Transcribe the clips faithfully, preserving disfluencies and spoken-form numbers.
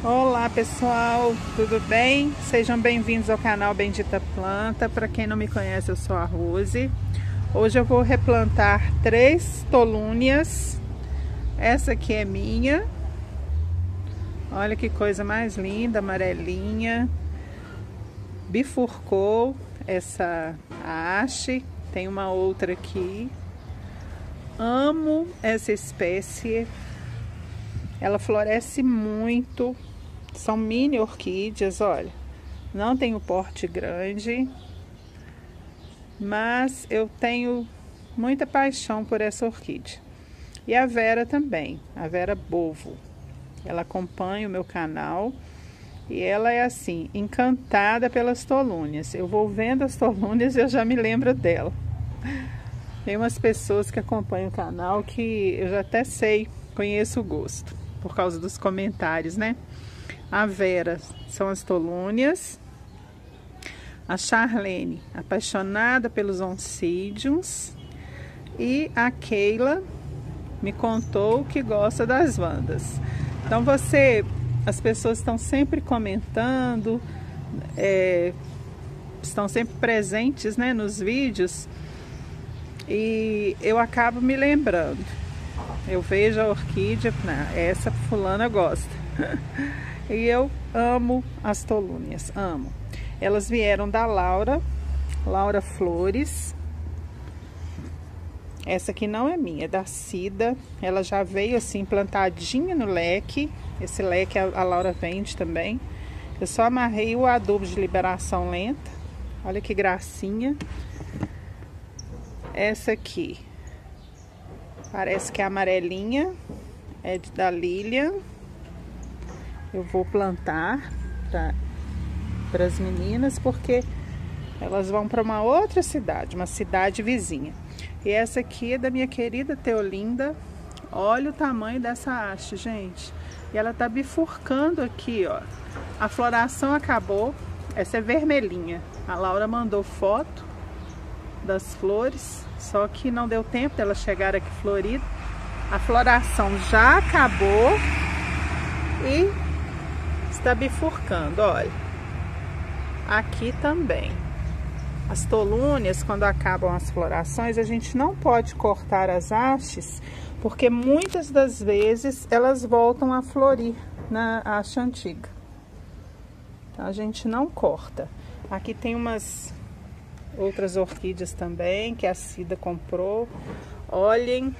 Olá pessoal, tudo bem? Sejam bem-vindos ao canal Bendita Planta. Para quem não me conhece, eu sou a Rose. Hoje eu vou replantar três tolúnias. Essa aqui é minha. Olha que coisa mais linda, amarelinha. Bifurcou essa haste. Tem uma outra aqui. Amo essa espécie. Ela floresce muito. São mini orquídeas, olha. Não tem o porte grande, mas eu tenho muita paixão por essa orquídea. E a Vera também, a Vera Bovo. Ela acompanha o meu canal e ela é assim, encantada pelas tolúnias. Eu vou vendo as tolúnias e eu já me lembro dela. Tem umas pessoas que acompanham o canal que eu já até sei, conheço o gosto, por causa dos comentários, né? A Vera são as tolúnias. A Charlene, apaixonada pelos oncídiums. E a Keila me contou que gosta das Wandas. Então você, as pessoas estão sempre comentando, é, estão sempre presentes, né, nos vídeos. E eu acabo me lembrando. Eu vejo a orquídea, nah, essa fulana gosta. E eu amo as tolúnias, amo. Elas vieram da Laura, Laura Flores. Essa aqui não é minha, é da Cida. Ela já veio assim plantadinha no leque. Esse leque a Laura vende também. Eu só amarrei o adubo de liberação lenta. Olha que gracinha. Essa aqui parece que é amarelinha, é da Lilian. Eu vou plantar para as meninas, porque elas vão para uma outra cidade, uma cidade vizinha. E essa aqui é da minha querida Teolinda. Olha o tamanho dessa haste, gente. E ela tá bifurcando aqui, ó. A floração acabou. Essa é vermelhinha. A Laura mandou foto das flores, só que não deu tempo dela chegar aqui florida. A floração já acabou e está bifurcando, olha. Aqui também. As tolúnias, quando acabam as florações, a gente não pode cortar as hastes, porque muitas das vezes elas voltam a florir na haste antiga. Então a gente não corta. Aqui tem umas outras orquídeas também que a Cida comprou. Olhem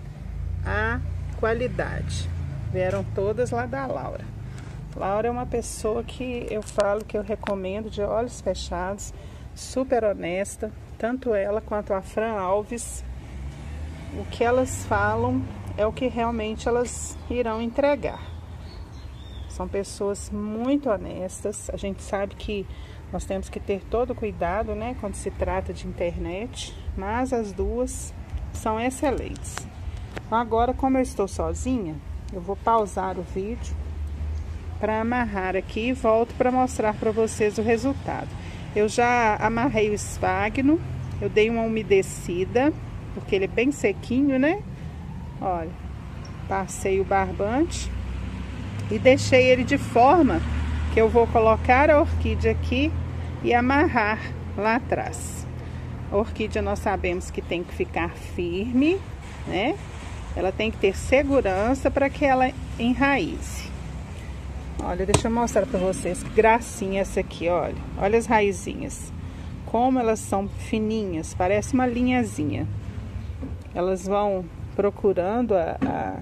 a qualidade. Vieram todas lá da Laura. Laura é uma pessoa que eu falo que eu recomendo de olhos fechados, super honesta, tanto ela quanto a Fran Alves. O que elas falam é o que realmente elas irão entregar. São pessoas muito honestas. A gente sabe que nós temos que ter todo cuidado, né, quando se trata de internet, mas as duas são excelentes. Agora, como eu estou sozinha, eu vou pausar o vídeo para amarrar aqui e volto para mostrar para vocês o resultado. Eu já amarrei o esfagno, eu dei uma umedecida, porque ele é bem sequinho, né? Olha, passei o barbante e deixei ele de forma que eu vou colocar a orquídea aqui e amarrar lá atrás. A orquídea nós sabemos que tem que ficar firme, né? Ela tem que ter segurança para que ela enraize. Olha, deixa eu mostrar para vocês que gracinha essa aqui, olha. Olha as raizinhas. Como elas são fininhas, parece uma linhazinha. Elas vão procurando a, a,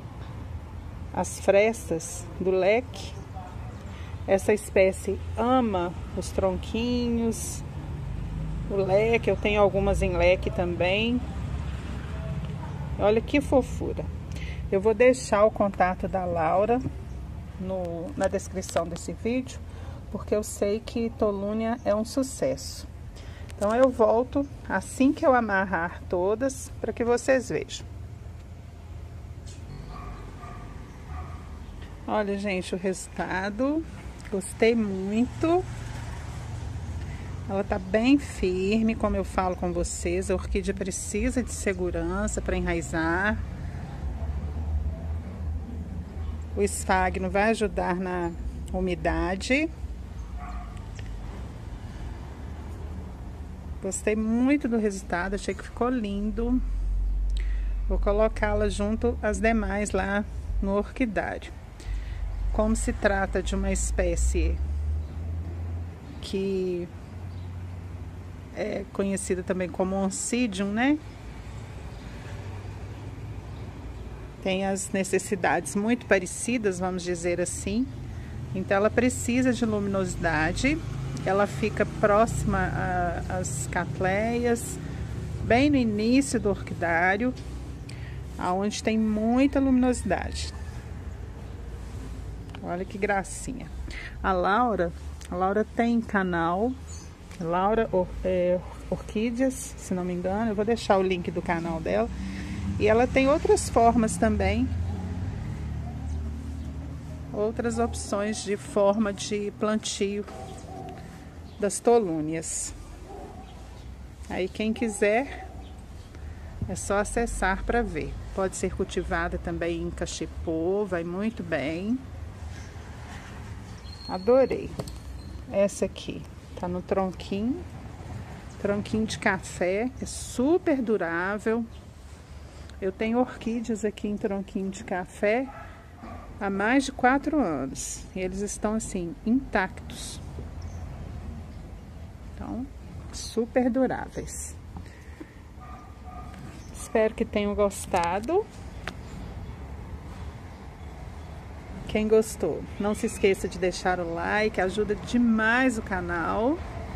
as frestas do leque. Essa espécie ama os tronquinhos, o leque. Eu tenho algumas em leque também. Olha que fofura. Eu vou deixar o contato da Laura no, na descrição desse vídeo, porque eu sei que tolúnia é um sucesso. Então eu volto assim que eu amarrar todas, para que vocês vejam. Olha, gente, o resultado. Gostei muito. Ela tá bem firme, como eu falo com vocês. A orquídea precisa de segurança para enraizar. O esfagno vai ajudar na umidade. Gostei muito do resultado, achei que ficou lindo. Vou colocá-la junto às demais lá no orquidário. Como se trata de uma espécie que é conhecida também como Oncidium, né? Tem as necessidades muito parecidas, vamos dizer assim. Então ela precisa de luminosidade. Ela fica próxima às catleias, bem no início do orquidário, aonde tem muita luminosidade. Olha que gracinha. A Laura, a Laura tem canal, Laura Or, é, Orquídeas, se não me engano. Eu vou deixar o link do canal dela. E ela tem outras formas também, outras opções de forma de plantio das tolúnias. Aí quem quiser é só acessar para ver. Pode ser cultivada também em cachepô, vai muito bem. Adorei. Essa aqui tá no tronquinho, tronquinho de café, é super durável. Eu tenho orquídeas aqui em tronquinho de café há mais de quatro anos. E eles estão assim, intactos. Então, super duráveis. Espero que tenham gostado. Quem gostou, não se esqueça de deixar o like, ajuda demais o canal.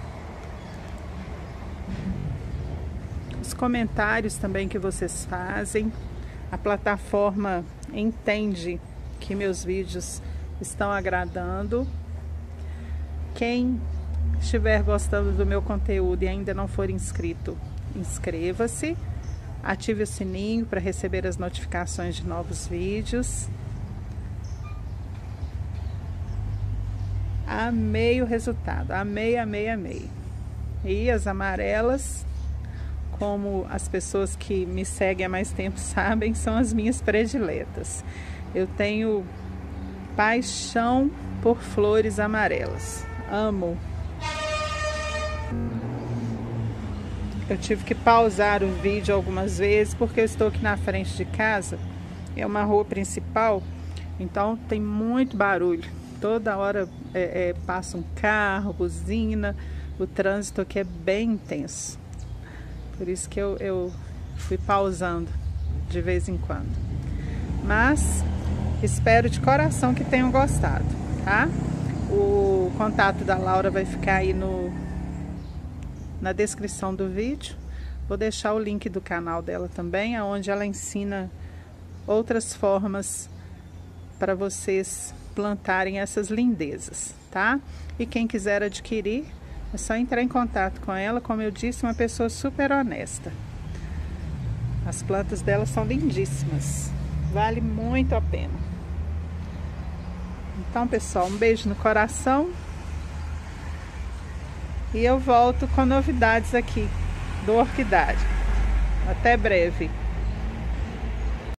Os comentários também que vocês fazem. A plataforma entende que meus vídeos estão agradando. Quem estiver gostando do meu conteúdo e ainda não for inscrito, inscreva-se. Ative o sininho para receber as notificações de novos vídeos. Amei o resultado, amei, amei, amei. E as amarelas, como as pessoas que me seguem há mais tempo sabem, são as minhas prediletas. Eu tenho paixão por flores amarelas. Amo. Eu tive que pausar o vídeo algumas vezes porque eu estou aqui na frente de casa. É uma rua principal, então tem muito barulho. Toda hora é, é, passa um carro, buzina. O trânsito aqui é bem intenso. Por isso que eu, eu fui pausando de vez em quando. Mas espero de coração que tenham gostado, tá? O contato da Laura vai ficar aí no, na descrição do vídeo. Vou deixar o link do canal dela também, onde ela ensina outras formas para vocês plantarem essas lindezas, tá? E quem quiser adquirir, é só entrar em contato com ela. Como eu disse, uma pessoa super honesta. As plantas dela são lindíssimas. Vale muito a pena. Então, pessoal, um beijo no coração. E eu volto com novidades aqui do orquidário. Até breve.